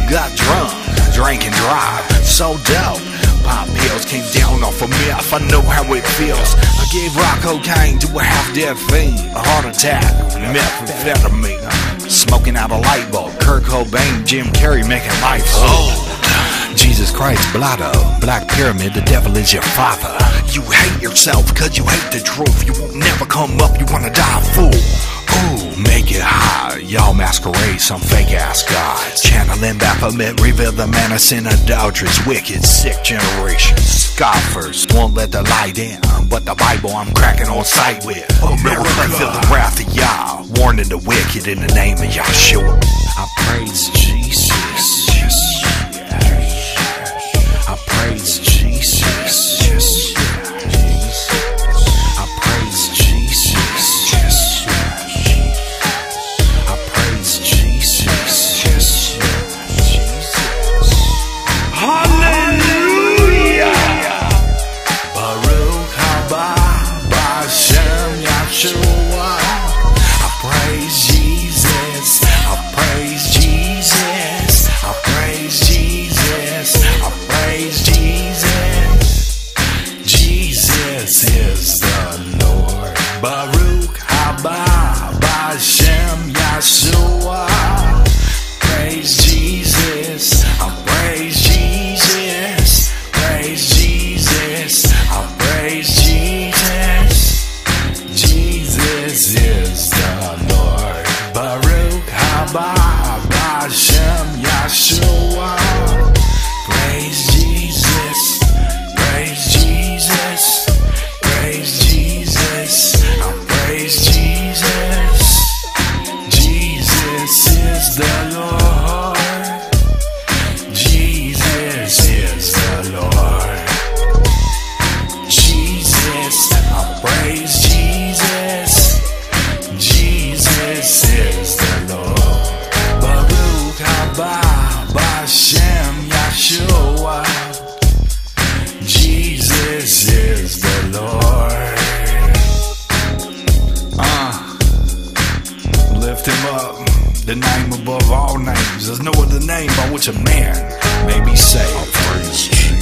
got drunk, drank and drive, so dope. Pop pills came down off of meth, I know how it feels. I gave rock cocaine to a half-dead fiend, a heart attack, methamphetamine, smoking out a light bulb, Kurt Cobain, Jim Carrey making life old. Jesus Christ, Blotto, Black Pyramid, the devil is your father. You hate yourself cause you hate the truth. You won't never come up, you wanna die a fool. Ooh, make it high, y'all masquerade some fake ass gods. Channeling Baphomet, reveal the menace in adulterous, wicked, sick generation. Scoffers won't let the light in, but the Bible I'm cracking on sight with. America, feel the wrath of Yah, warning the wicked in the name of Yahshua. I praise Jesus. I praise Jesus. I praise Jesus. I praise Jesus. Hallelujah. Baruch haba b'Hashem Yahshua. I praise Jesus. I praise Jesus. I praise Jesus. I praise Jesus. Jesus is the Lord. Baruch haba b'Hashem Yahshua. Praise Jesus. I praise Jesus. Praise Jesus. I praise Jesus. Jesus is the Lord. Baruch haba b'Hashem Yahshua. Praise Jesus. Praise Jesus. Praise Jesus. I praise Jesus. Jesus is the Lord. Jesus is the Lord. Jesus, I praise Jesus. Jesus is the Lord. Baruch haba b'Hashem Yahshua. Jesus is the Lord. Lift him up, the name above all names. There's no other name by which a man may be saved. I praise Jesus.